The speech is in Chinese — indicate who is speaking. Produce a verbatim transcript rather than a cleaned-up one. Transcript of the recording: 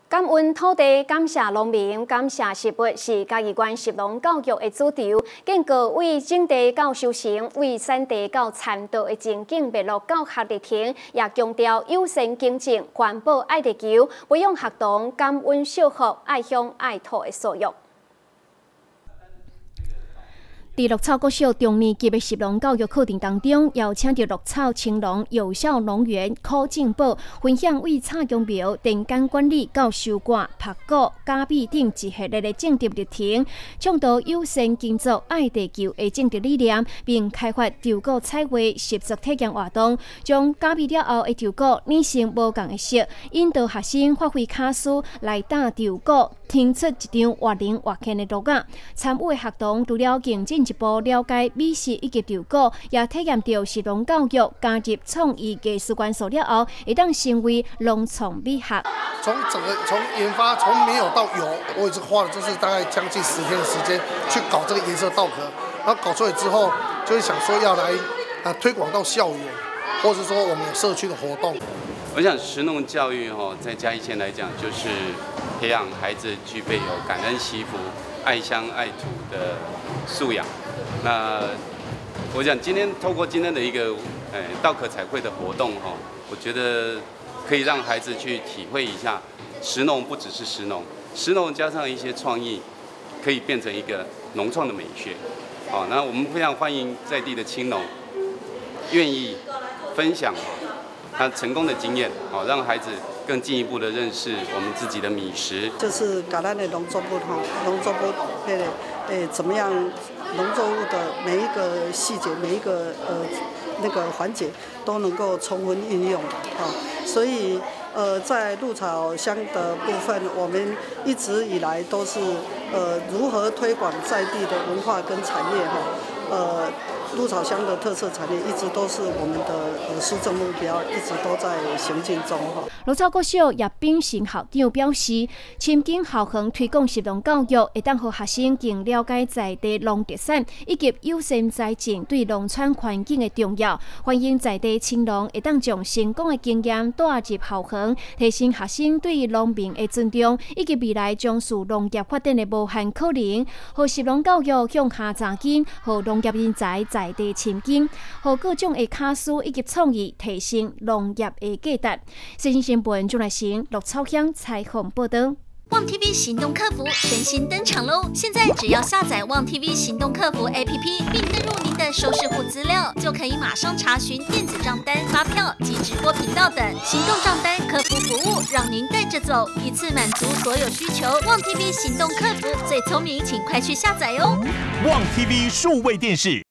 Speaker 1: 感恩土地，感谢农民，感谢食物，是嘉义县食农教育的主轴。建构为种地到收成，为产地到产道的情景脉络到学历亭，也强调友善经济、环保爱地球，培养学童感恩惜福、爱乡爱土的素养。 在绿草国小中年级的食农教育课程当中，邀请到绿草青农有效农园柯正宝分享为菜姜苗、田间管理到收割、拍果、加米等一系列的政治历程，倡导友善耕作、爱地球的政治理念，并开发稻谷采花实作体验活动，将加米了后的稻谷染成无同的色，引导学生发挥卡斯来打稻谷，听出一张活灵活现的录影。参与的学童除了更进一步了解美食以及稻谷，也体验到食农教育加入创意艺术元素了后，会当成为农创美学。
Speaker 2: 从整个从研发从没有到有，我也是花了就是大概将近十天的时间去搞这个颜色稻壳，然后搞出来之后，就是想说要来啊推广到校园，或者说我们有社区的活动。
Speaker 3: 我想食农教育哈，在嘉义县来讲，就是培养孩子具备有感恩惜福、爱乡爱土的素养。那我想今天透过今天的一个呃稻壳彩绘的活动哈，我觉得可以让孩子去体会一下，食农不只是食农，食农加上一些创意，可以变成一个农创的美学。好，那我们非常欢迎在地的青农愿意分享他成功的经验，好让孩子更进一步的认识我们自己的米食。
Speaker 4: 就是把咱的农作物哈，农作物那个诶怎么样，农作物的每一个细节，每一个呃那个环节都能够充分运用啊。所以呃在鹿草乡的部分，我们一直以来都是呃如何推广在地的文化跟产业哈，呃。 鹿草乡的特色产业一直都是我们的呃施政目标，一直都在行进中哈。
Speaker 1: 鹿草国小叶秉成校长表示，深耕校园推广食农教育，会当让学生更了解在地农特产以及友善栽种对农产环境的重要。欢迎在地青农会当将成功的经验带入校园，提升学生对农民的尊重，以及未来从事农业发展的无限可能。和食农教育向下扎根，和农业人才。 在地亲近，和各种的卡司以及创意提升农业的价值。新闻新闻钟来成、陆超香采访报道。
Speaker 5: 旺 T V 行动客服全新登场喽！现在只要下载旺 T V 行动客服 A P P， 并登入您的收视户资料，就可以马上查询电子账单、发票及直播频道等行动账单客服服务，让您带着走，一次满足所有需求。旺 T V 行动客服最聪明，请快去下载哦！
Speaker 6: 旺 T V 数位电视。